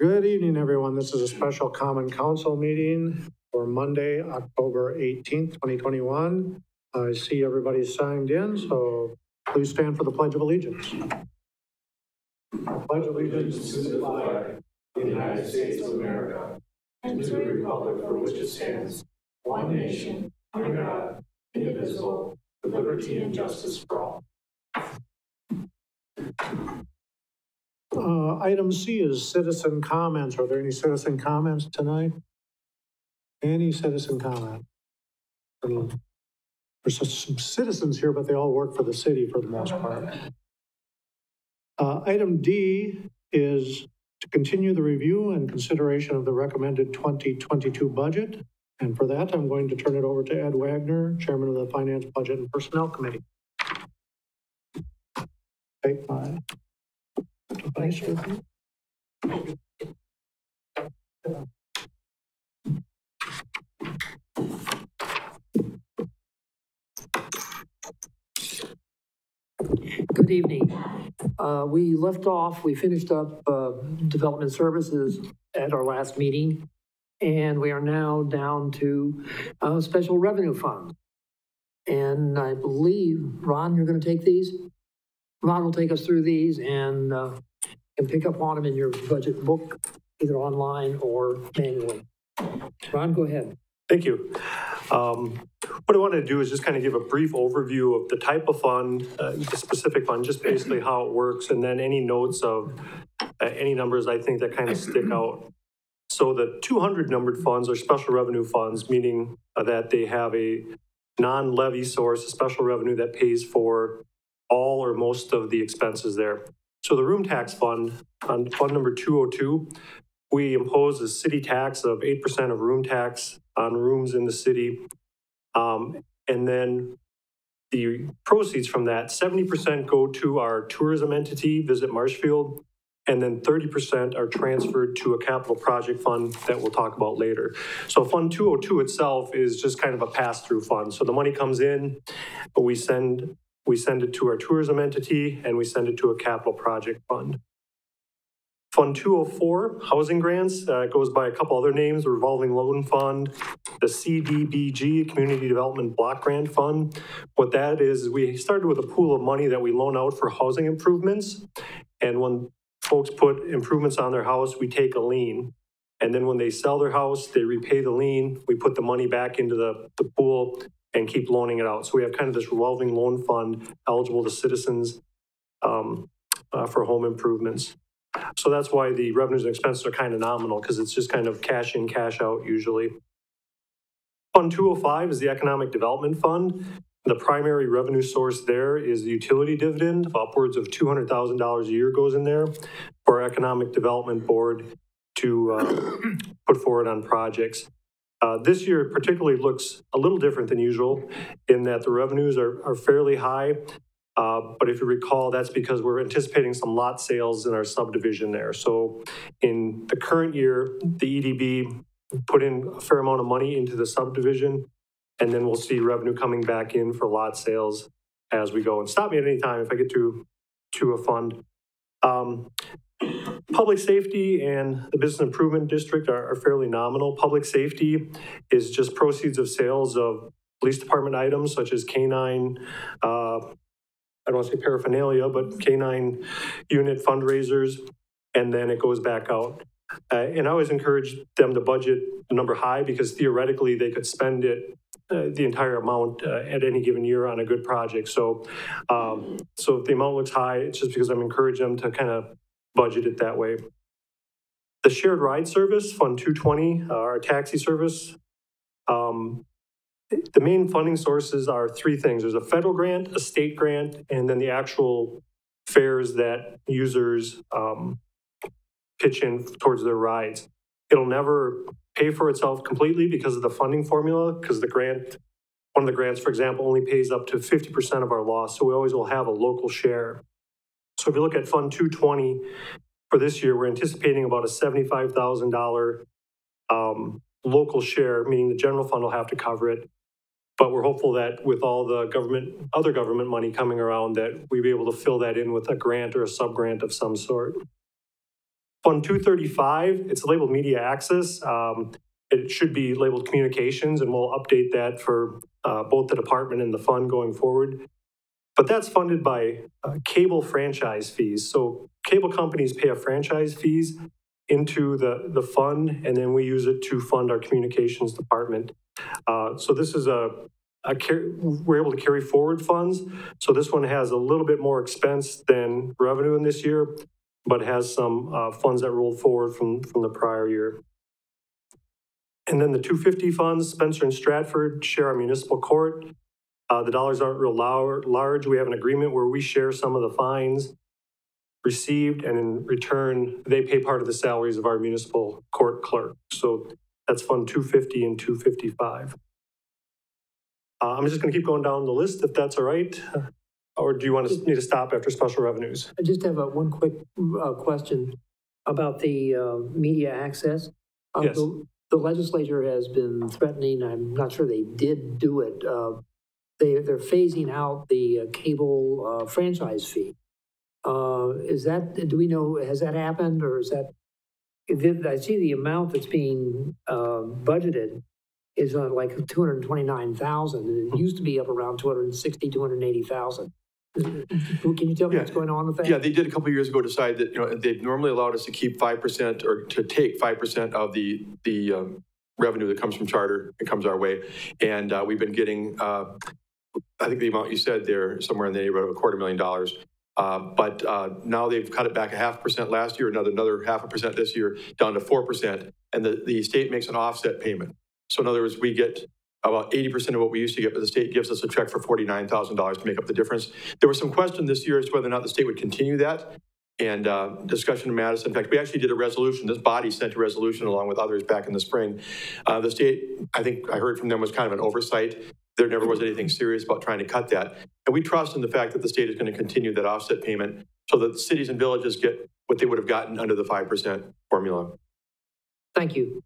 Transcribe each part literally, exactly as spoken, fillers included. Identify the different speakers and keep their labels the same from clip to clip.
Speaker 1: Good evening, everyone. This is a special Common Council meeting for Monday, October eighteenth, twenty twenty-one. I see everybody signed in, so please stand for the Pledge of Allegiance. I pledge allegiance to the flag of the United States of America and to the republic for which it stands, one nation, under God, indivisible, with liberty and justice for all. Uh, item C is citizen comments. Are there any citizen comments tonight? Any citizen comment? Um, There's some citizens here, but they all work for the city for the most part. Uh, item D is to continue the review and consideration of the recommended twenty twenty-two budget. And for that, I'm going to turn it over to Ed Wagner, Chairman of the Finance, Budget, and Personnel Committee. Take my device with me.
Speaker 2: Good evening. Uh, we left off, we finished up uh, development services at our last meeting, and we are now down to uh, special revenue funds. And I believe, Ron, you're going to take these? Ron will take us through these and uh, can pick up on them in your budget book, either online or manually. Ron, go ahead.
Speaker 3: Thank you. Um, what I want to do is just kind of give a brief overview of the type of fund, uh, the specific fund, just basically how it works, and then any notes of uh, any numbers I think that kind of stick out. So the two hundred numbered funds are special revenue funds, meaning uh, that they have a non-levy source, a special revenue that pays for all or most of the expenses there. So the room tax fund, on fund number two oh two, we impose a city tax of eight percent of room tax on rooms in the city. Um, and then the proceeds from that, seventy percent go to our tourism entity, Visit Marshfield, and then thirty percent are transferred to a capital project fund that we'll talk about later. So Fund two oh two itself is just kind of a pass-through fund. So the money comes in, but we send, we send it to our tourism entity, and we send it to a capital project fund. Fund two oh four, housing grants, uh, goes by a couple other names, the revolving loan fund, the C D B G, Community Development Block Grant Fund. What that is, is we started with a pool of money that we loan out for housing improvements. And when folks put improvements on their house, we take a lien. And then when they sell their house, they repay the lien, we put the money back into the, the pool and keep loaning it out. So we have kind of this revolving loan fund eligible to citizens um, uh, for home improvements. So that's why the revenues and expenses are kind of nominal, because it's just kind of cash in, cash out usually. Fund two oh five is the Economic Development Fund. The primary revenue source there is the utility dividend of upwards of two hundred thousand dollars a year goes in there for our Economic Development Board to uh, put forward on projects. Uh, this year particularly looks a little different than usual in that the revenues are, are fairly high. Uh, but if you recall, that's because we're anticipating some lot sales in our subdivision there. So in the current year, the E D B put in a fair amount of money into the subdivision, and then we'll see revenue coming back in for lot sales as we go. And stop me at any time if I get to, to a fund. Um, public safety and the business improvement district are, are fairly nominal. Public safety is just proceeds of sales of police department items such as canine, uh, I don't want to say paraphernalia, but canine unit fundraisers, and then it goes back out. Uh, and I always encourage them to budget the number high because theoretically they could spend it, uh, the entire amount uh, at any given year on a good project. So, um, so if the amount looks high, it's just because I'm encouraging them to kind of budget it that way. The shared ride service, Fund two twenty, uh, our taxi service, um, the main funding sources are three things. There's a federal grant, a state grant, and then the actual fares that users um, pitch in towards their rides. It'll never pay for itself completely because of the funding formula, because the grant, one of the grants, for example, only pays up to fifty percent of our loss, so we always will have a local share. So if you look at Fund two twenty for this year, we're anticipating about a seventy-five thousand dollars um, local share, meaning the general fund will have to cover it. But we're hopeful that with all the government, other government money coming around, that we'll be able to fill that in with a grant or a sub-grant of some sort. Fund two thirty-five, it's labeled media access. Um, it should be labeled communications, and we'll update that for uh, both the department and the fund going forward. But that's funded by uh, cable franchise fees. So cable companies pay a franchise fees into the, the fund, and then we use it to fund our communications department. Uh, so this is a, a we're able to carry forward funds. So this one has a little bit more expense than revenue in this year, but has some uh, funds that rolled forward from, from the prior year. And then the two fifty funds, Spencer and Stratford share our municipal court. Uh, the dollars aren't real large. We have an agreement where we share some of the fines received, and in return, they pay part of the salaries of our municipal court clerk. So that's Fund two fifty and two fifty-five. Uh, I'm just going to keep going down the list if that's all right. Or do you want to need to stop after special revenues?
Speaker 2: I just have a, one quick uh, question about the uh, media access. Uh,
Speaker 3: Yes.
Speaker 2: The, the legislature has been threatening, I'm not sure they did do it, uh, they, they're phasing out the uh, cable uh, franchise fee. Uh, is that, do we know, has that happened, or is that, did, I see the amount that's being uh, budgeted is uh, like two hundred twenty-nine thousand, and it used to be up around two hundred sixty, two hundred eighty thousand. Can you tell me
Speaker 4: Yeah.
Speaker 2: what's going on with that?
Speaker 4: Yeah, they did a couple of years ago decide that, you know, they've normally allowed us to keep five percent or to take five percent of the, the um, revenue that comes from charter and comes our way. And uh, we've been getting, uh, I think the amount you said there, somewhere in the neighborhood of a quarter million dollars. Uh, but uh, now they've cut it back a half percent last year, another another half a percent this year, down to four percent. And the, the state makes an offset payment. So in other words, we get about eighty percent of what we used to get, but the state gives us a check for forty-nine thousand dollars to make up the difference. There was some question this year as to whether or not the state would continue that, and uh, discussion in Madison. In fact, we actually did a resolution. This body sent a resolution along with others back in the spring. Uh, the state, I think I heard from them, was kind of an oversight. There never was anything serious about trying to cut that. And we trust in the fact that the state is going to continue that offset payment so that cities and villages get what they would have gotten under the five percent formula.
Speaker 2: Thank you.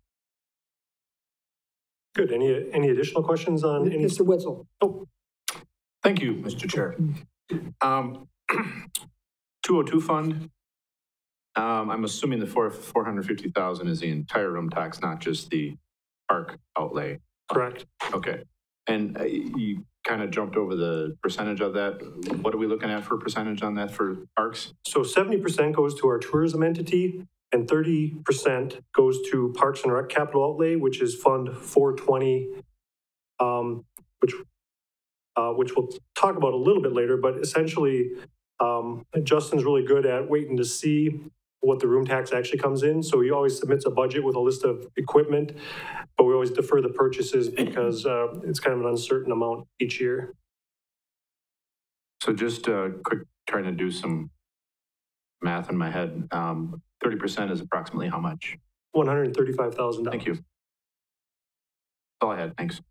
Speaker 3: Good. Any any additional questions on any?
Speaker 2: Mister Wetzel.
Speaker 3: Oh,
Speaker 5: Thank you, Mister Chair. Um, two oh two fund, um, I'm assuming the four, 450,000 is the entire room tax, not just the park outlay.
Speaker 3: correct.
Speaker 5: Okay. And uh, you kind of jumped over the percentage of that. What are we looking at for percentage on that for parks?
Speaker 3: So seventy percent goes to our tourism entity, and thirty percent goes to Parks and Rec capital outlay, which is Fund four twenty, um, which uh, which we'll talk about a little bit later. But essentially, um, Justin's really good at waiting to see what the room tax actually comes in. So he always submits a budget with a list of equipment, but we always defer the purchases because uh, it's kind of an uncertain amount each year.
Speaker 5: So just uh, quick, trying to do some math in my head. Um, thirty percent is approximately how much?
Speaker 3: one hundred thirty-five thousand dollars.
Speaker 5: Thank you. That's all I had. Thanks.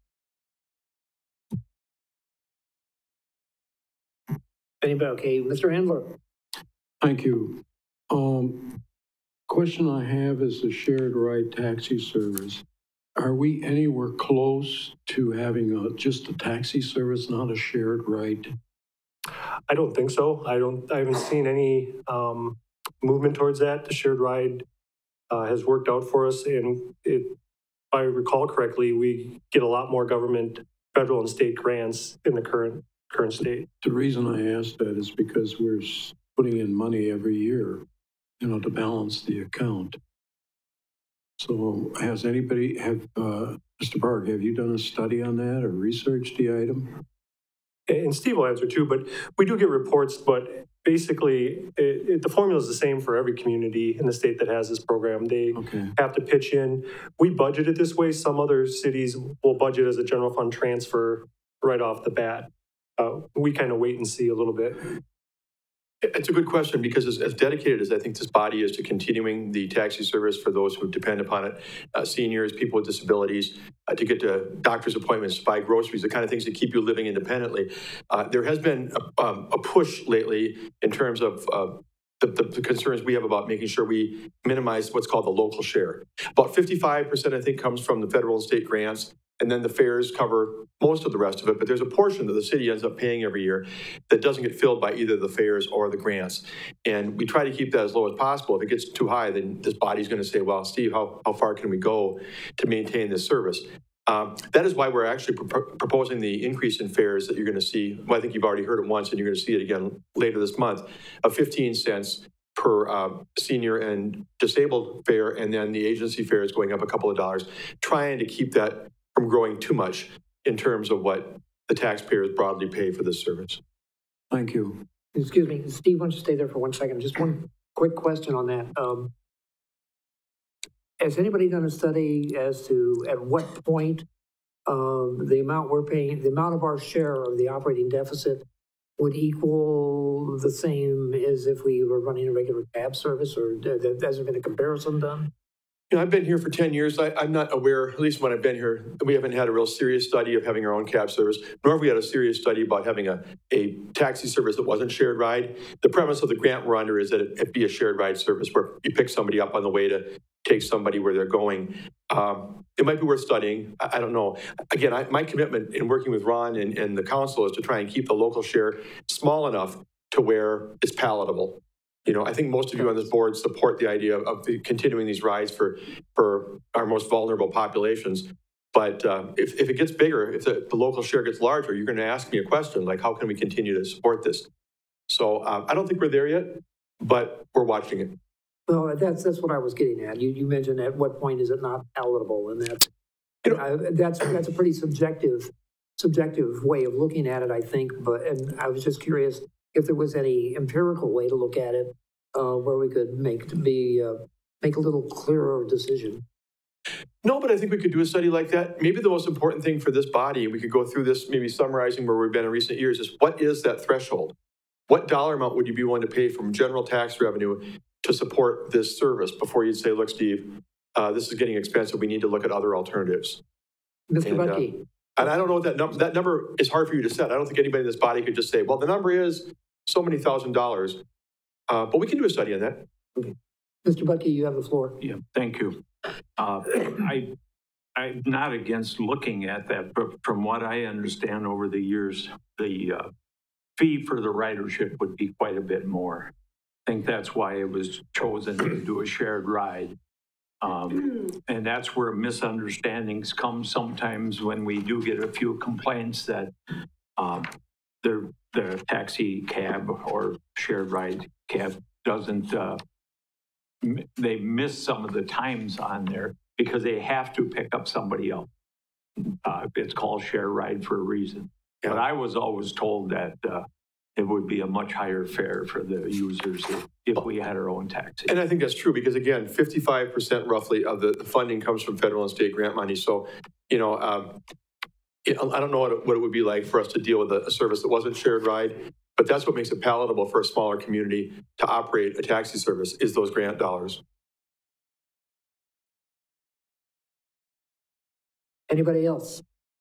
Speaker 2: Anybody? Okay, Mister Handler.
Speaker 6: Thank you. Um, question I have is the shared ride taxi service. Are we anywhere close to having a, just a taxi service, not a shared ride?
Speaker 3: I don't think so. I don't, I haven't seen any um, movement towards that. The shared ride uh, has worked out for us, and it, if I recall correctly, we get a lot more government, federal and state grants in the current current state.
Speaker 6: The reason I ask that is because we're putting in money every year, you know, to balance the account. So has anybody, have, uh, Mister Park, have you done a study on that or researched the item?
Speaker 3: And Steve will answer too, but we do get reports, but basically it, it, the formula is the same for every community in the state that has this program. They
Speaker 6: Okay.
Speaker 3: have to pitch in. We budget it this way. Some other cities will budget as a general fund transfer right off the bat. Uh, we kind of wait and see a little bit.
Speaker 4: It's a good question because as, as dedicated as I think this body is to continuing the taxi service for those who depend upon it, uh, seniors, people with disabilities, uh, to get to doctor's appointments, to buy groceries, the kind of things that keep you living independently. Uh, there has been a, um, a push lately in terms of uh, the, the, the concerns we have about making sure we minimize what's called the local share. About fifty-five percent, I think, comes from the federal and state grants. and then the fares cover most of the rest of it, but there's a portion that the city ends up paying every year that doesn't get filled by either the fares or the grants. And we try to keep that as low as possible. If it gets too high, then this body's going to say, well, Steve, how, how far can we go to maintain this service? Um, that is why we're actually pro proposing the increase in fares that you're going to see. Well, I think you've already heard it once, and you're going to see it again later this month, of fifteen cents per uh, senior and disabled fare, and then the agency fare is going up a couple of dollars, trying to keep that from growing too much in terms of what the taxpayers broadly pay for this service.
Speaker 6: Thank you.
Speaker 2: Excuse me, Steve, why don't you stay there for one second? Just one quick question on that. Um, has anybody done a study as to at what point um, the amount we're paying, the amount of our share of the operating deficit would equal the same as if we were running a regular cab service, or has there been a comparison done?
Speaker 4: You know, I've been here for ten years. I, I'm not aware, at least when I've been here, we haven't had a real serious study of having our own cab service, nor have we had a serious study about having a, a taxi service that wasn't shared ride. The premise of the grant we're under is that it, it be a shared ride service where you pick somebody up on the way to take somebody where they're going. Um, it might be worth studying. I, I don't know. Again, I, my commitment in working with Ron and, and the council is to try and keep the local share small enough to where it's palatable. You know, I think most of you on this board support the idea of, of the, continuing these rides for, for our most vulnerable populations. But uh, if, if it gets bigger, if the, the local share gets larger, you're going to ask me a question like, how can we continue to support this? So uh, I don't think we're there yet, but we're watching it.
Speaker 2: Well, that's that's what I was getting at. You you mentioned at what point is it not palatable, and that's
Speaker 4: you know,
Speaker 2: I, that's that's a pretty subjective subjective way of looking at it, I think. But and I was just curious if there was any empirical way to look at it, uh, where we could make to be uh, make a little clearer decision.
Speaker 4: No, but I think we could do a study like that. Maybe the most important thing for this body, we could go through this, maybe summarizing where we've been in recent years, is what is that threshold? What dollar amount would you be willing to pay from general tax revenue to support this service before you'd say, look, Steve, uh, this is getting expensive. We need to look at other alternatives.
Speaker 2: Mister
Speaker 4: And,
Speaker 2: Bucky.
Speaker 4: Uh, and I don't know what that number, that number is hard for you to set. I don't think anybody in this body could just say, well, the number is so many thousand dollars. Uh, but we can do a study on that.
Speaker 2: Okay. Mister Bucky, you have the floor.
Speaker 7: Yeah, thank you. Uh, I, I'm not against looking at that, but from what I understand over the years, the uh, fee for the ridership would be quite a bit more. I think that's why it was chosen to do a shared ride. Um, and that's where misunderstandings come sometimes when we do get a few complaints that um, the, the taxi cab or shared ride cab doesn't, uh, they miss some of the times on there because they have to pick up somebody else. Uh, it's called share ride for a reason. Yeah. But I was always told that uh, it would be a much higher fare for the users if, if we had our own taxi.
Speaker 4: And I think that's true because, again, fifty-five percent roughly of the, the funding comes from federal and state grant money. So, you know, um, it, I don't know what it, what it would be like for us to deal with a, a service that wasn't shared ride, but that's what makes it palatable for a smaller community to operate a taxi service is those grant dollars.
Speaker 2: Anybody else?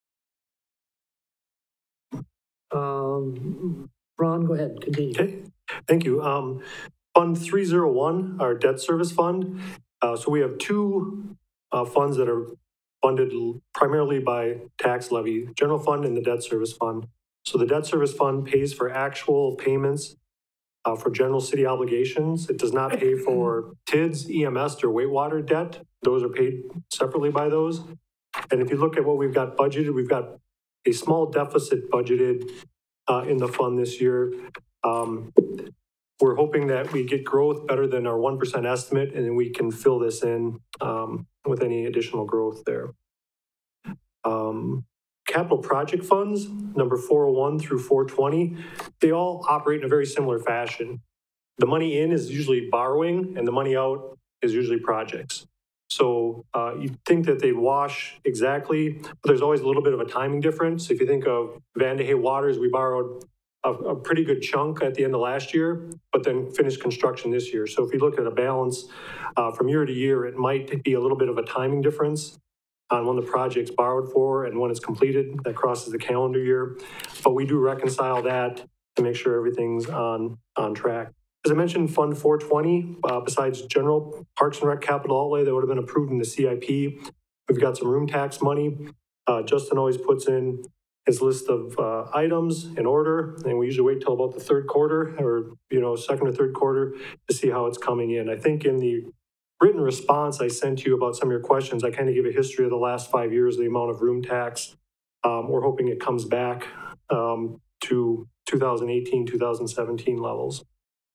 Speaker 2: Um, Ron, go ahead, continue.
Speaker 3: Okay, thank you. Um, Fund three oh one, our debt service fund. Uh, so we have two uh, funds that are funded primarily by tax levy, general fund and the debt service fund. So the debt service fund pays for actual payments uh, for general city obligations. It does not pay for T I Ds, E M S, or wastewater debt. Those are paid separately by those. And if you look at what we've got budgeted, we've got a small deficit budgeted uh, in the fund this year. Um, we're hoping that we get growth better than our one percent estimate, and then we can fill this in um, with any additional growth there. Um, capital project funds, number four oh one through four twenty, they all operate in a very similar fashion. The money in is usually borrowing, and the money out is usually projects. So uh, you'd think that they'd wash exactly, but there's always a little bit of a timing difference. If you think of Van de Hey Waters, we borrowed a, a pretty good chunk at the end of last year, but then finished construction this year. So if you look at a balance uh, from year to year, it might be a little bit of a timing difference on when the project's borrowed for and when it's completed. That crosses the calendar year. But we do reconcile that to make sure everything's on, on track. As I mentioned, Fund four twenty, uh, besides general Parks and Rec capital outlay that would have been approved in the C I P, we've got some room tax money Uh, Justin always puts in his list of uh, items in order, and we usually wait till about the third quarter or, you know, second or third quarter to see how it's coming in. I think in the written response I sent you about some of your questions, I kind of give a history of the last five years, the amount of room tax. Um, we're hoping it comes back um, to two thousand eighteen, two thousand seventeen levels.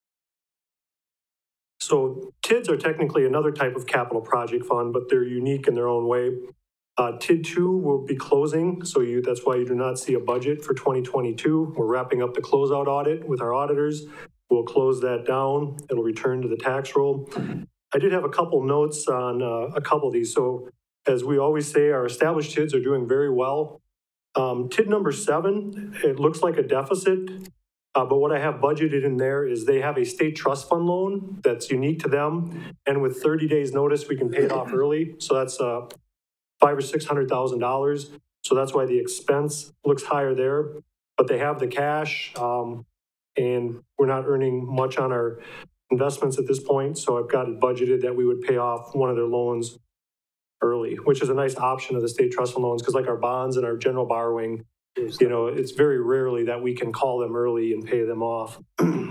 Speaker 3: So T I Ds are technically another type of capital project fund, but they're unique in their own way. Uh, T I D two will be closing, so you, that's why you do not see a budget for twenty twenty-two. We're wrapping up the closeout audit with our auditors. We'll close that down. It'll return to the tax roll. I did have a couple notes on uh, a couple of these. So as we always say, our established T I Ds are doing very well. Um, T I D number seven, it looks like a deficit. Uh, but what I have budgeted in there is they have a state trust fund loan that's unique to them. And with thirty days notice, we can pay it off early. So that's uh, five or six hundred thousand dollars. So that's why the expense looks higher there. But they have the cash, um, and we're not earning much on our investments at this point. So I've got it budgeted that we would pay off one of their loans early, which is a nice option of the state trust fund loans, because like our bonds and our general borrowing, you know, it's very rarely that we can call them early and pay them off.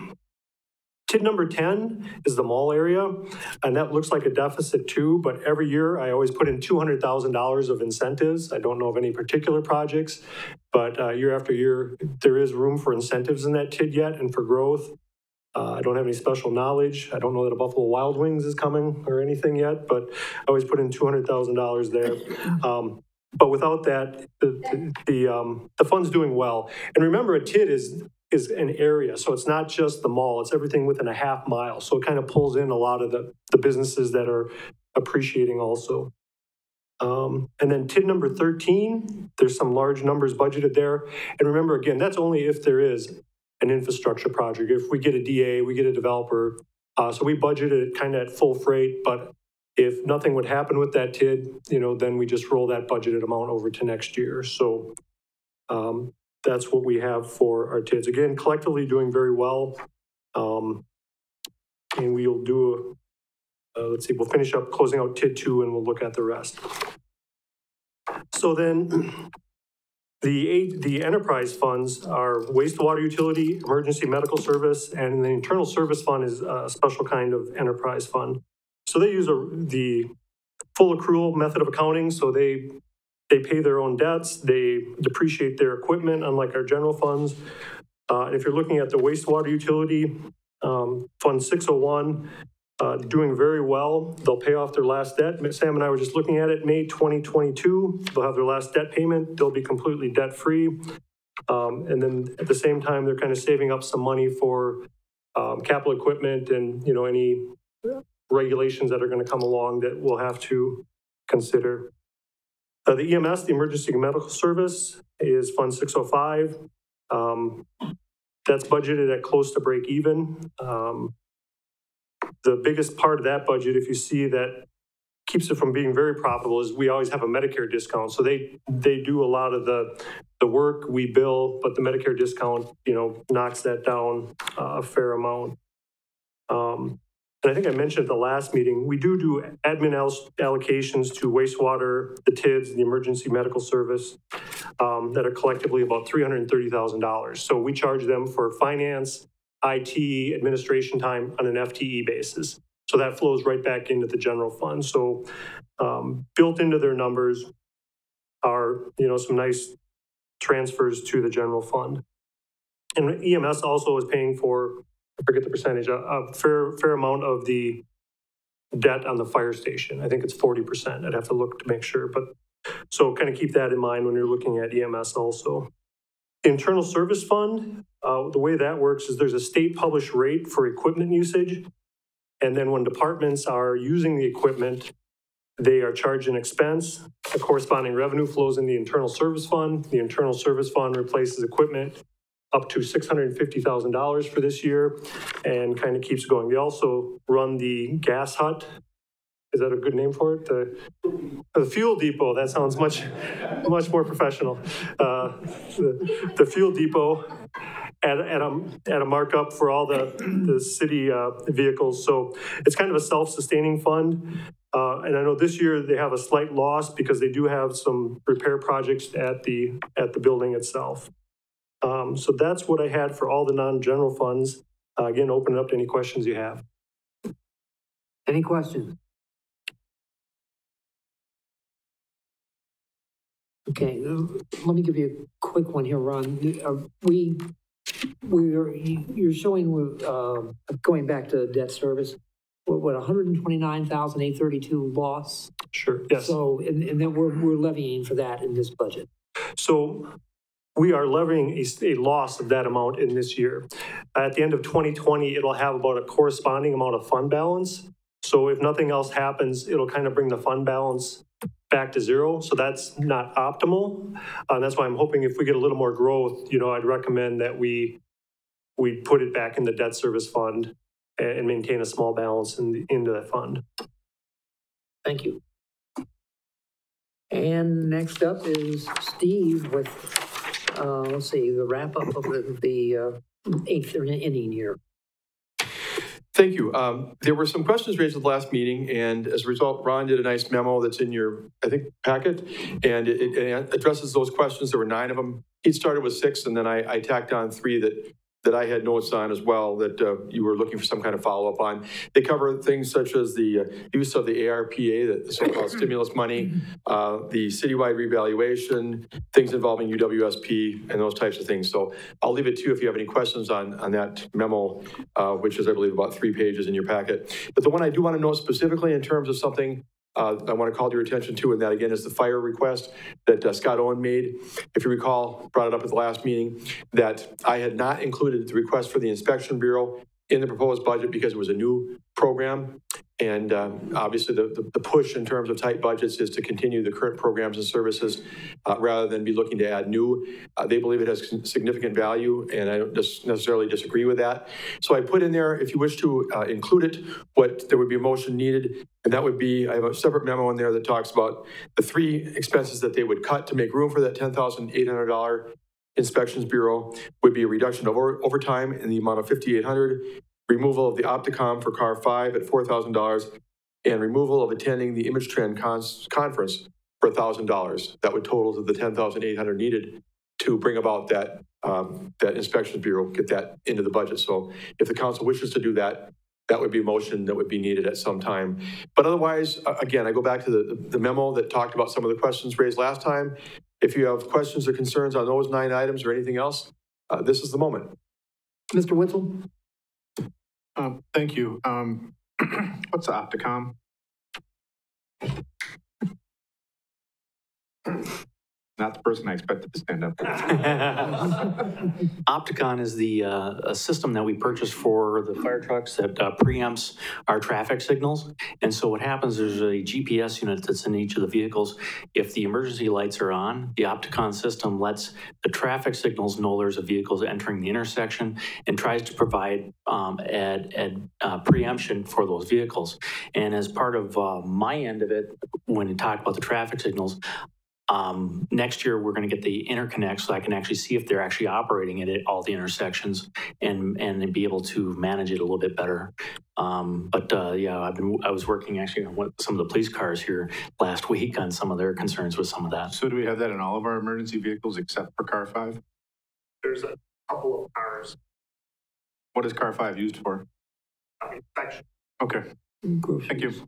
Speaker 3: T I D number ten is the mall area, and that looks like a deficit too, but every year I always put in two hundred thousand dollars of incentives. I don't know of any particular projects, but uh, year after year, there is room for incentives in that T I D yet and for growth. Uh, I don't have any special knowledge. I don't know that a Buffalo Wild Wings is coming or anything yet, but I always put in two hundred thousand dollars there. Um, But without that, the the, the, um, the fund's doing well. And remember, a T I D is is an area, so it's not just the mall. It's everything within a half mile. So it kind of pulls in a lot of the, the businesses that are appreciating also. Um, and then T I D number thirteen, there's some large numbers budgeted there. And remember, again, that's only if there is an infrastructure project. If we get a D A, we get a developer. Uh, so we budgeted it kind of at full freight, but if nothing would happen with that T I D, you know, then we just roll that budgeted amount over to next year. So um, that's what we have for our T I Ds. Again, collectively doing very well. Um, and we'll do, a, uh, let's see, we'll finish up closing out T I D two and we'll look at the rest. So then the, the enterprise funds are wastewater utility, emergency medical service, and the internal service fund is a special kind of enterprise fund. So they use a, the full accrual method of accounting. So they they pay their own debts. They depreciate their equipment, unlike our general funds. Uh, and if you're looking at the wastewater utility, um, Fund six oh one, uh, doing very well. They'll pay off their last debt. Sam and I were just looking at it, May twenty twenty-two. They'll have their last debt payment. They'll be completely debt-free. Um, and then at the same time, they're kind of saving up some money for um, capital equipment and, you know, any regulations that are going to come along that we'll have to consider. Uh, the E M S, the Emergency Medical Service, is Fund six oh five. Um, that's budgeted at close to break even. Um, the biggest part of that budget, if you see that keeps it from being very profitable, is we always have a Medicare discount. So they they do a lot of the the work we bill, but the Medicare discount, you know, knocks that down uh, a fair amount. Um, And I think I mentioned at the last meeting, we do do admin allocations to wastewater, the T I Ds, the emergency medical service, um, that are collectively about three hundred thirty thousand dollars. So we charge them for finance, I T, administration time on an F T E basis. So that flows right back into the general fund. So um, built into their numbers are, you know, some nice transfers to the general fund. And E M S also is paying for, I forget the percentage, a, a fair fair amount of the debt on the fire station. I think it's forty percent. I'd have to look to make sure, but so kind of keep that in mind when you're looking at E M S also. The Internal Service Fund, uh, the way that works is there's a state published rate for equipment usage. And then when departments are using the equipment, they are charged an expense. The corresponding revenue flows in the Internal Service Fund. The Internal Service Fund replaces equipment up to six hundred fifty thousand dollars for this year and kind of keeps going. They also run the gas hut. Is that a good name for it? The, the fuel depot. That sounds much, much more professional. Uh, the, the fuel depot. at, at a, at a markup for all the, the city uh, vehicles. So it's kind of a self-sustaining fund. Uh, and I know this year they have a slight loss because they do have some repair projects at the, at the building itself. Um, so that's what I had for all the non-general funds. Uh, again, open it up to any questions you have.
Speaker 2: Any questions? Okay, uh, let me give you a quick one here, Ron. Uh, We, we are, you're showing, uh, going back to debt service, what, what, one hundred twenty-nine thousand eight hundred thirty-two loss?
Speaker 3: Sure, yes.
Speaker 2: So, and, and then we're, we're levying for that in this budget.
Speaker 3: So we are levying a, a loss of that amount in this year. At the end of twenty twenty, it'll have about a corresponding amount of fund balance. So if nothing else happens, it'll kind of bring the fund balance back to zero. So that's not optimal. Uh, and that's why I'm hoping if we get a little more growth, you know, I'd recommend that we we put it back in the debt service fund and, and maintain a small balance in the, into that fund.
Speaker 2: Thank you. And next up is Steve with, uh, let's see, the wrap up of the, the uh, eighth inning here.
Speaker 4: Thank you. Um, there were some questions raised at the last meeting, and as a result, Ron did a nice memo that's in your, I think, packet, and it, it addresses those questions. There were nine of them. He started with six, and then I, I tacked on three that that I had notes on as well that uh, you were looking for some kind of follow-up on. They cover things such as the uh, use of the A R P A, the so-called stimulus money, uh, the citywide revaluation, things involving U W S P, and those types of things. So I'll leave it to you if you have any questions on, on that memo, uh, which is, I believe, about three pages in your packet. But the one I do want to note specifically in terms of something Uh, I want to call your attention to, and that again is the fire request that uh, Scott Owen made. If you recall, brought it up at the last meeting, that I had not included the request for the Inspection Bureau in the proposed budget because it was a new program. And um, obviously the, the, the push in terms of tight budgets is to continue the current programs and services uh, rather than be looking to add new. Uh, they believe it has significant value, and I don't just necessarily disagree with that. So I put in there, if you wish to uh, include it, what there would be a motion needed, and that would be, I have a separate memo in there that talks about the three expenses that they would cut to make room for that ten thousand eight hundred dollars Inspections Bureau. Would be a reduction of over, overtime in the amount of fifty-eight hundred dollars, removal of the Opticom for car five at four thousand dollars, and removal of attending the Image Trend conference for one thousand dollars. That would total to the ten thousand eight hundred dollars needed to bring about that, um, that Inspections Bureau, get that into the budget. So if the council wishes to do that, that would be a motion that would be needed at some time. But otherwise, again, I go back to the, the memo that talked about some of the questions raised last time. If you have questions or concerns on those nine items or anything else, uh, this is the moment.
Speaker 2: Mister Witzel?
Speaker 5: Um, thank you. Um, what's the Opticom? Not the person I expected to stand up.
Speaker 8: Opticon is the uh, a system that we purchased for the fire trucks that uh, preempts our traffic signals. And so what happens, there's a G P S unit that's in each of the vehicles. If the emergency lights are on, the Opticon system lets the traffic signals know there's a vehicle entering the intersection and tries to provide um, ad, ad, uh, preemption for those vehicles. And as part of uh, my end of it, when you talk about the traffic signals, Um, next year, we're going to get the interconnect so I can actually see if they're actually operating it at all the intersections and and be able to manage it a little bit better. Um, but uh, yeah, I've been I was working actually on what, some of the police cars here last week on some of their concerns with some of that.
Speaker 5: So do we have that in all of our emergency vehicles except for car five?
Speaker 3: There's a couple of cars.
Speaker 5: What is car five used for?
Speaker 3: Inspection.
Speaker 5: Okay, thank you.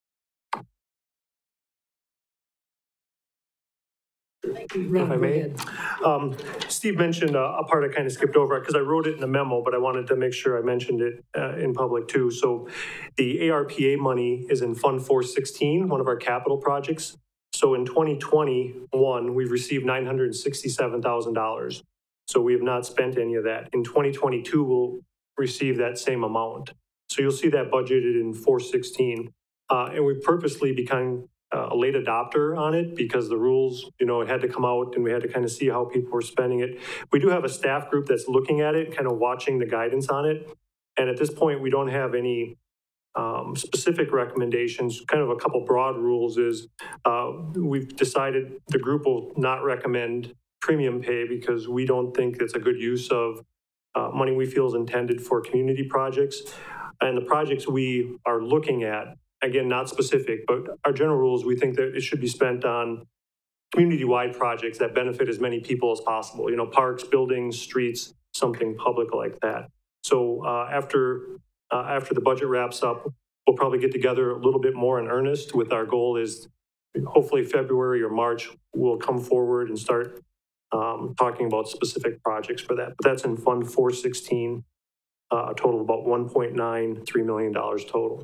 Speaker 3: If I may. Um, Steve mentioned a, a part I kind of skipped over because I wrote it in the memo, but I wanted to make sure I mentioned it uh, in public too. So the A R P A money is in Fund four sixteen, one of our capital projects. So in twenty twenty-one, we've received nine hundred sixty-seven thousand dollars. So we have not spent any of that. In twenty twenty-two, we'll receive that same amount. So you'll see that budgeted in four sixteen. Uh, and we've purposely become Uh, a late adopter on it because the rules, you know, it had to come out and we had to kind of see how people were spending it. We do have a staff group that's looking at it, kind of watching the guidance on it. And at this point, we don't have any um, specific recommendations. Kind of a couple broad rules is uh, we've decided the group will not recommend premium pay because we don't think it's a good use of uh, money we feel is intended for community projects. And the projects we are looking at, again, not specific, but our general rules, we think that it should be spent on community-wide projects that benefit as many people as possible, you know, parks, buildings, streets, something public like that. So uh, after, uh, after the budget wraps up, we'll probably get together a little bit more in earnest with our goal is hopefully February or March, we'll come forward and start um, talking about specific projects for that. But that's in Fund four sixteen, uh, a total of about one point nine three million dollars total.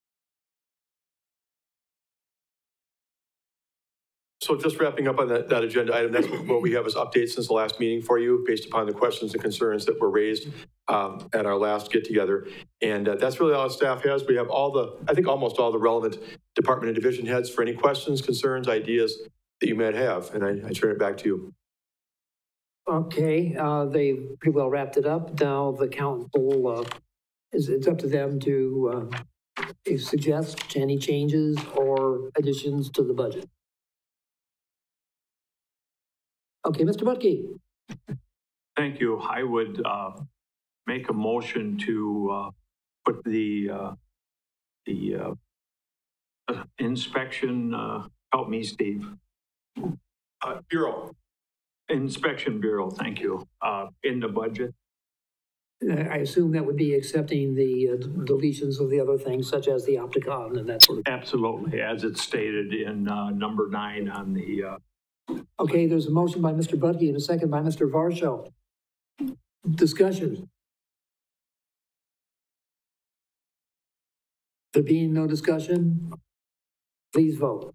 Speaker 4: So just wrapping up on that, that agenda item, that's what we have as updates since the last meeting for you, based upon the questions and concerns that were raised um, at our last get-together. And uh, that's really all staff has. We have all the, I think almost all the relevant department and division heads for any questions, concerns, ideas that you might have. And I, I turn it back to you.
Speaker 2: Okay, uh, they pretty well wrapped it up. Now the council, uh, is, it's up to them to uh, suggest any changes or additions to the budget. Okay, Mister Butke.
Speaker 7: Thank you. I would uh, make a motion to uh, put the uh, the uh, inspection, uh, help me, Steve.
Speaker 4: Uh, Bureau.
Speaker 7: Inspection Bureau, thank you, uh, in the budget.
Speaker 2: I assume that would be accepting the uh, deletions of the other things such as the Opticon and that sort of thing.
Speaker 7: Absolutely, as it's stated in uh, number nine on the uh,
Speaker 2: okay, there's a motion by Mister Budke and a second by Mister Varsho. Discussion. There being no discussion, please vote.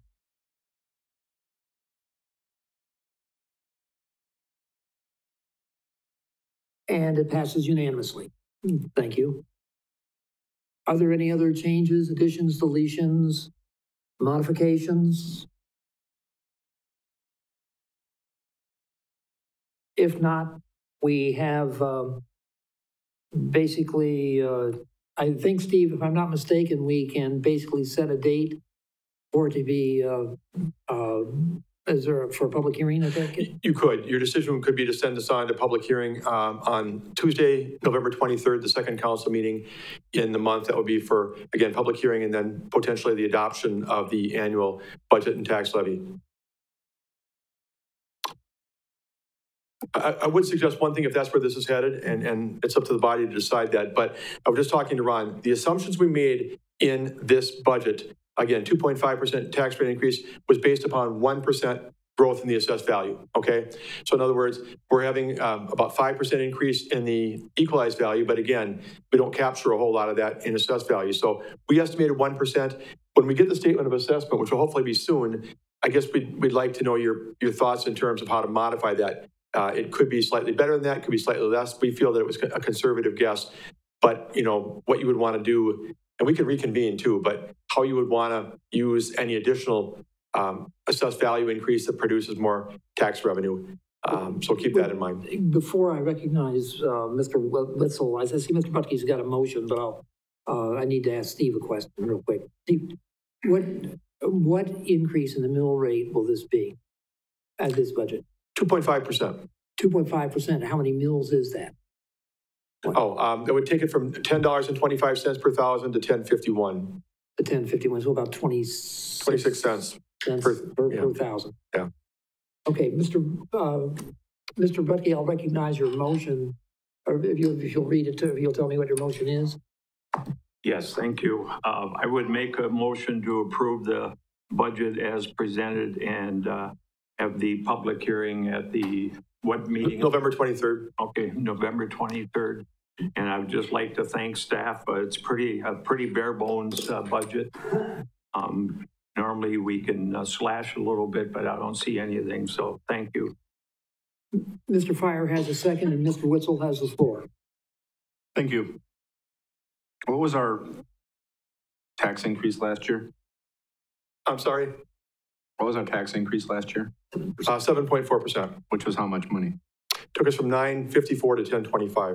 Speaker 2: And it passes unanimously. Thank you. Are there any other changes, additions, deletions, modifications? If not, we have um, basically, uh, I think, Steve, if I'm not mistaken, we can basically set a date for it to be, uh, uh, is there for a public hearing, I think?
Speaker 4: You could. Your decision could be to send this on to public hearing um, on Tuesday, November twenty-third, the second council meeting in the month. That would be for, again, public hearing and then potentially the adoption of the annual budget and tax levy. I, I would suggest one thing if that's where this is headed, and, and it's up to the body to decide that, but I was just talking to Ron. The assumptions we made in this budget, again, two point five percent tax rate increase, was based upon one percent growth in the assessed value, okay? So in other words, we're having um, about five percent increase in the equalized value, but again, we don't capture a whole lot of that in assessed value. So we estimated one percent. When we get the statement of assessment, which will hopefully be soon, I guess we'd, we'd like to know your, your thoughts in terms of how to modify that. Uh, it could be slightly better than that, it could be slightly less. We feel that it was a conservative guess, but you know, what you would want to do, and we can reconvene too, but how you would want to use any additional um, assessed value increase that produces more tax revenue. Um, so keep that in mind.
Speaker 2: Before I recognize uh, Mister Witzel, I see Mister Butke's got a motion, but I'll, uh, I need to ask Steve a question real quick. Steve, what, what increase in the mill rate will this be at this budget?
Speaker 4: two point five percent.
Speaker 2: two point five percent. How many mills is that? What?
Speaker 4: Oh, um, that would take it from ten dollars and twenty-five cents per thousand to ten fifty-one.
Speaker 2: The ten fifty-one, so about twenty-six,
Speaker 4: twenty-six cents
Speaker 2: cents
Speaker 4: per,
Speaker 2: per,
Speaker 4: yeah.
Speaker 2: per thousand.
Speaker 4: Yeah.
Speaker 2: Okay, Mister Uh, Mister Butke, I'll recognize your motion, or if you if you'll read it, to, if you'll tell me what your motion is.
Speaker 7: yes, thank you. Um, I would make a motion to approve the budget as presented and uh, have the public hearing at the, what meeting?
Speaker 4: November twenty-third.
Speaker 7: Okay, November twenty-third. And I would just like to thank staff. Uh, it's pretty, a pretty bare bones uh, budget. Um, normally we can uh, slash a little bit, but I don't see anything. So thank you.
Speaker 2: Mister Fire has a second and Mister Witzel has the floor.
Speaker 5: Thank you. What was our tax increase last year?
Speaker 4: I'm sorry?
Speaker 5: What was our tax increase last year?
Speaker 4: Uh, seven point four percent.
Speaker 5: Which was how much money?
Speaker 4: Took us from nine fifty-four to ten twenty-five.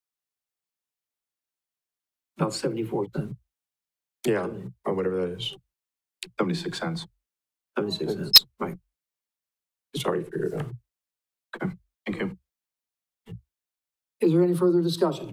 Speaker 2: About seventy-four cents.
Speaker 4: Yeah, or whatever that is.
Speaker 5: seventy-six cents.
Speaker 2: seventy-six cents, right.
Speaker 4: It's already figured out.
Speaker 5: Okay, thank you.
Speaker 2: Is there any further discussion?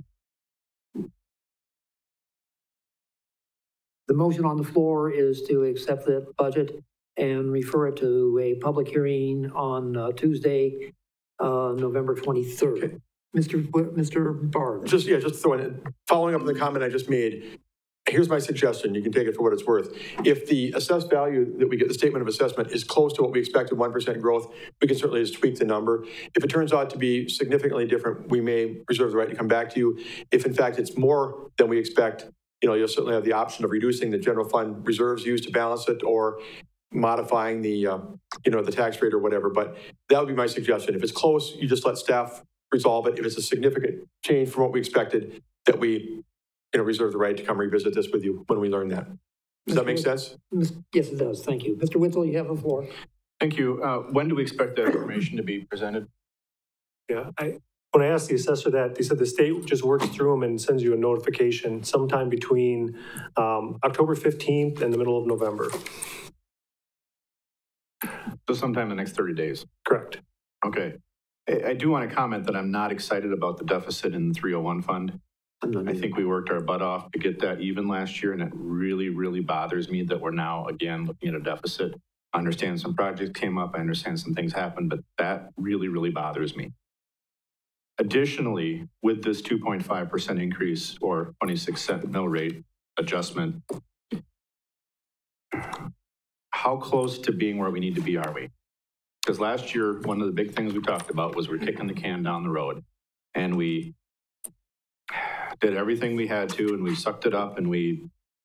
Speaker 2: The motion on the floor is to accept the budget and refer it to a public hearing on uh, Tuesday, uh, November twenty-third.
Speaker 4: Okay.
Speaker 2: Mister W- Mister Barr.
Speaker 4: Just, yeah, just throwing it, following up on the comment I just made, here's my suggestion, you can take it for what it's worth. If the assessed value that we get, the statement of assessment, is close to what we expected, one percent growth, we can certainly just tweak the number. If it turns out to be significantly different, we may reserve the right to come back to you. If in fact it's more than we expect, you know, you'll certainly have the option of reducing the general fund reserves used to balance it, or modifying the, uh, you know, the tax rate or whatever. But that would be my suggestion. If it's close, you just let staff resolve it. If it's a significant change from what we expected, that we, you know, reserve the right to come revisit this with you when we learn that. Does that make sense?
Speaker 2: Yes, it does. Thank you. Mister Witzel, you have the floor.
Speaker 5: Thank you. Uh, when do we expect that information to be presented?
Speaker 3: Yeah, I, when I asked the assessor that, they said the state just works through them and sends you a notification sometime between um, October fifteenth and the middle of November.
Speaker 5: So sometime in the next thirty days.
Speaker 3: Correct.
Speaker 5: Okay. I, I do want to comment that I'm not excited about the deficit in the three oh one fund. I think we worked our butt off to get that even last year, and it really, really bothers me that we're now, again, looking at a deficit. I understand some projects came up, I understand some things happened, but that really, really bothers me. Additionally, with this two point five percent increase or twenty-six cent mill rate adjustment, how close to being where we need to be are we? Because last year, one of the big things we talked about was we're kicking the can down the road, and we did everything we had to, and we sucked it up, and we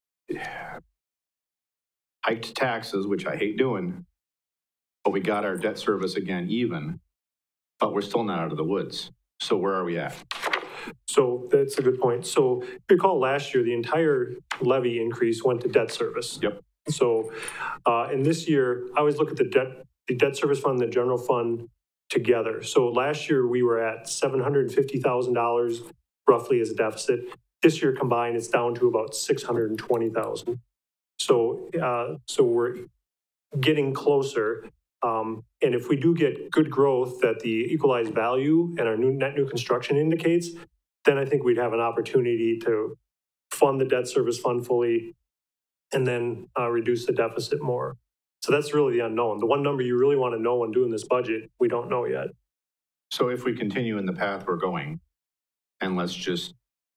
Speaker 5: hiked taxes, which I hate doing, but we got our debt service again even, but we're still not out of the woods. So where are we at?
Speaker 3: So that's a good point. So if you recall last year, the entire levy increase went to debt service.
Speaker 5: Yep.
Speaker 3: So uh, in this year, I always look at the debt, the debt service fund, and the general fund together. So last year we were at seven hundred fifty thousand dollars roughly as a deficit. This year combined, it's down to about six hundred twenty thousand dollars. So, uh, so we're getting closer. Um, and if we do get good growth that the equalized value and our new net new construction indicates, then I think we'd have an opportunity to fund the debt service fund fully and then uh, reduce the deficit more. So that's really the unknown. The one number you really want to know when doing this budget, we don't know yet.
Speaker 5: So if we continue in the path we're going, and let's just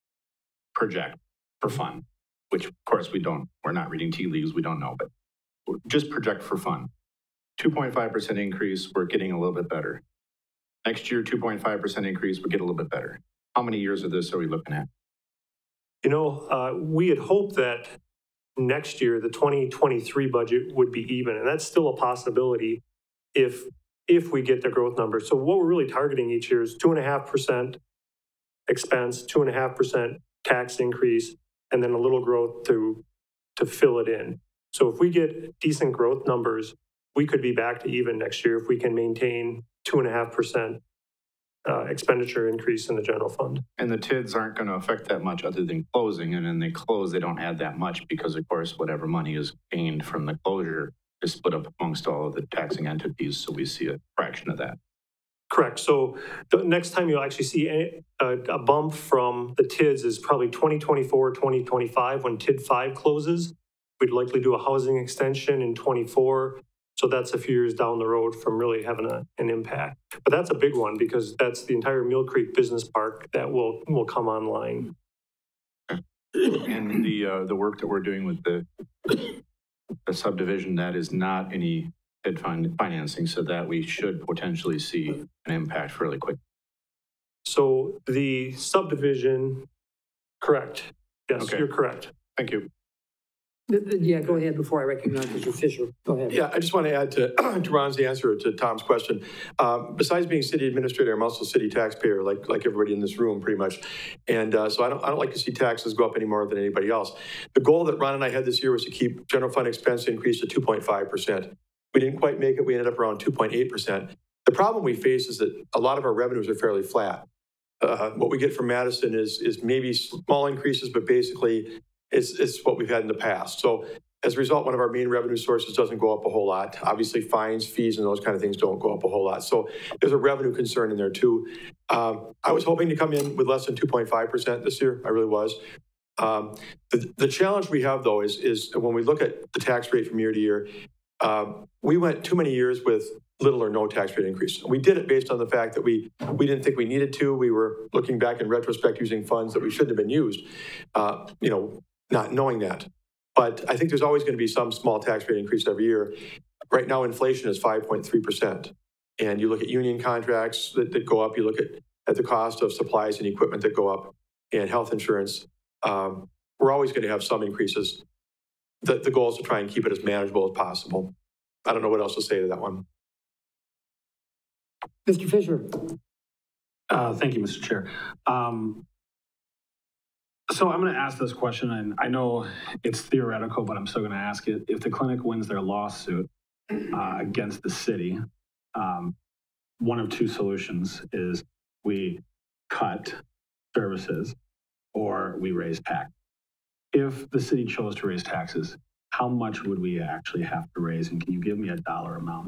Speaker 5: project for fun, which of course we don't, we're not reading tea leaves, we don't know, but just project for fun. two point five percent increase, we're getting a little bit better. Next year, two point five percent increase, we get a little bit better. How many years of this are we looking at?
Speaker 3: You know, uh, we had hoped that next year, the twenty twenty-three budget would be even, and that's still a possibility if, if we get the growth number. So what we're really targeting each year is two and a half percent expense, two and a half percent tax increase, and then a little growth to, to fill it in. So if we get decent growth numbers, we could be back to even next year if we can maintain two and a half percent uh, expenditure increase in the general fund.
Speaker 5: And the T I Ds aren't going to affect that much other than closing, and then they close, they don't add that much because of course whatever money is gained from the closure is split up amongst all of the taxing entities, so we see a fraction of that.
Speaker 3: Correct. So the next time you'll actually see a, a, a bump from the T I Ds is probably twenty twenty-four, twenty twenty-five when T I D five closes. We'd likely do a housing extension in twenty-four. So that's a few years down the road from really having a, an impact. But that's a big one because that's the entire Mill Creek Business Park that will, will come online.
Speaker 5: And the uh, the work that we're doing with the, the subdivision, that is not any T I D fund financing, so that we should potentially see an impact fairly quick.
Speaker 3: So the subdivision, correct. Yes,
Speaker 5: Okay.
Speaker 3: You're correct.
Speaker 5: Thank you.
Speaker 2: Yeah, go ahead before I recognize Mister Fisher. Go ahead.
Speaker 4: Yeah, I just want to add to, to Ron's answer to Tom's question. Um, besides being city administrator, I'm also a city taxpayer, like like everybody in this room, pretty much. And uh, so I don't I don't like to see taxes go up any more than anybody else. The goal that Ron and I had this year was to keep general fund expense increase to two point five percent. We didn't quite make it. We ended up around two point eight percent. The problem we face is that a lot of our revenues are fairly flat. Uh, what we get from Madison is is maybe small increases, but basically It's, it's what we've had in the past. So as a result, one of our main revenue sources doesn't go up a whole lot. Obviously, fines, fees, and those kind of things don't go up a whole lot. So there's a revenue concern in there too. Um, I was hoping to come in with less than two point five percent this year. I really was. Um, the, the challenge we have, though, is, is when we look at the tax rate from year to year, uh, we went too many years with little or no tax rate increase. We did it based on the fact that we, we didn't think we needed to. We were looking back in retrospect using funds that we shouldn't have been used, uh, you know, not knowing that. But I think there's always going to be some small tax rate increase every year. Right now, inflation is five point three percent. And you look at union contracts that, that go up, you look at, at the cost of supplies and equipment that go up, and health insurance. Um, we're always going to have some increases. The, the goal is to try and keep it as manageable as possible. I don't know what else to say to that one.
Speaker 2: Mister Fisher.
Speaker 9: Uh, thank you, Mister Chair. Um, so I'm going to ask this question, and I know it's theoretical, but I'm still going to ask it. If the clinic wins their lawsuit uh, against the city, um, one of two solutions is we cut services or we raise tax. If the city chose to raise taxes, how much would we actually have to raise? And can you give me a dollar amount?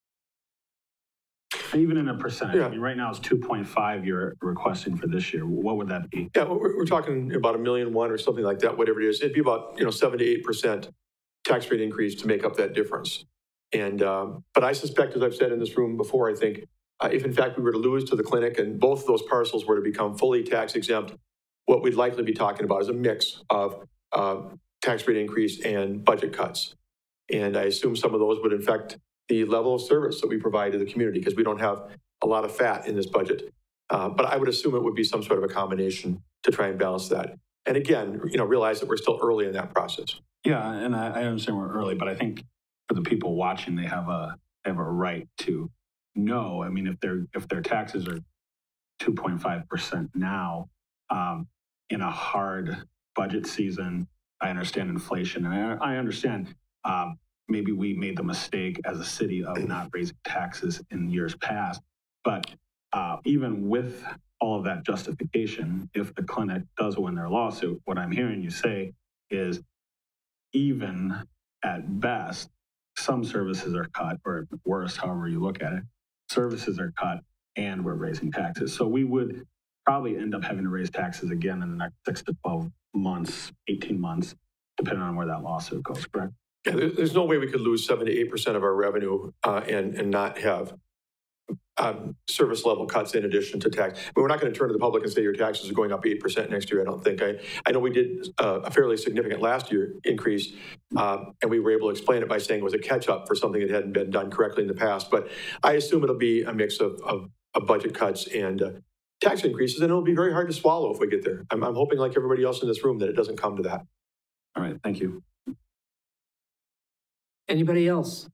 Speaker 9: Even in a percentage.
Speaker 4: Yeah.
Speaker 9: I mean, right now it's two point five you're requesting for this year. What would that be?
Speaker 4: Yeah, we're, we're talking about a million one or something like that, whatever it is. It'd be about, you know, seven to eight percent tax rate increase to make up that difference. And, um, but I suspect, as I've said in this room before, I think uh, if in fact we were to lose to the clinic and both of those parcels were to become fully tax exempt, what we'd likely be talking about is a mix of uh, tax rate increase and budget cuts. And I assume some of those would affect the level of service that we provide to the community, because we don't have a lot of fat in this budget. Uh, but I would assume it would be some sort of a combination to try and balance that. And again, you know, realize that we're still early in that process.
Speaker 9: Yeah, and I, I understand we're early, but I think for the people watching, they have a they have a right to know. I mean, if their if their taxes are two point five percent now, um, in a hard budget season, I understand inflation, and I, I understand um, maybe we made the mistake as a city of not raising taxes in years past. But uh, even with all of that justification, if the clinic does win their lawsuit, what I'm hearing you say is even at best, some services are cut, or at worst, however you look at it, services are cut and we're raising taxes. So we would probably end up having to raise taxes again in the next six to twelve months, eighteen months, depending on where that lawsuit goes, correct?
Speaker 4: Yeah, there's no way we could lose seven to eight percent of our revenue uh, and, and not have um, service level cuts in addition to tax. I mean, we're not going to turn to the public and say your taxes are going up eight percent next year, I don't think. I, I know we did uh, a fairly significant last year increase, uh, and we were able to explain it by saying it was a catch up for something that hadn't been done correctly in the past. But I assume it'll be a mix of, of, of budget cuts and uh, tax increases, and it'll be very hard to swallow if we get there. I'm, I'm hoping, like everybody else in this room, that it doesn't come to that.
Speaker 9: All right, thank you.
Speaker 2: Anybody else?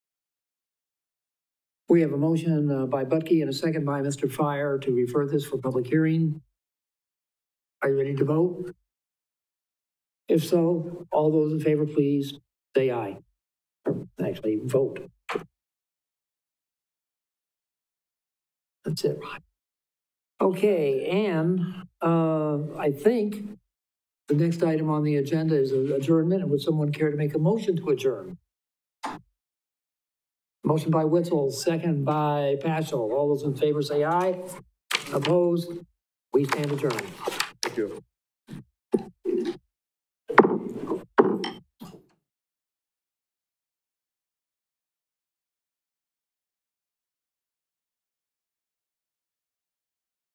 Speaker 2: We have a motion uh, by Butke and a second by Mister Fire to refer this for public hearing. Are you ready to vote? If so, all those in favor, please say aye. Actually, vote. That's it. Okay, and uh, I think the next item on the agenda is adjournment. And would someone care to make a motion to adjourn? Motion by Witzel, second by Paschal. All those in favor say aye. Opposed? We stand adjourned.
Speaker 4: Thank you.